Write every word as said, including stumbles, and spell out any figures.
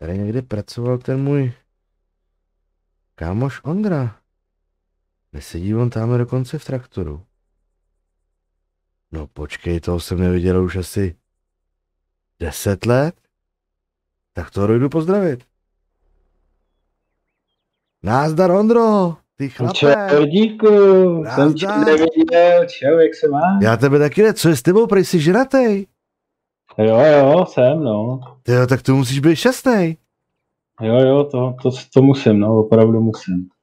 Tady někde pracoval ten můj kámoš Ondra. Nesedí on tam dokonce v traktoru. No počkej, toho jsem neviděl už asi deset let. Tak to jdu pozdravit. Názdar, Ondro, ty chlape. Čau, díku, jsem tě neviděl, čau, jak se máš? Já tebe taky ne, co je s tebou, prej jsi ženatej? Jo, jo, jsem, no. Tyjo, tak to musíš být šťastnej. Jo, jo, to, to, to musím, no, opravdu musím.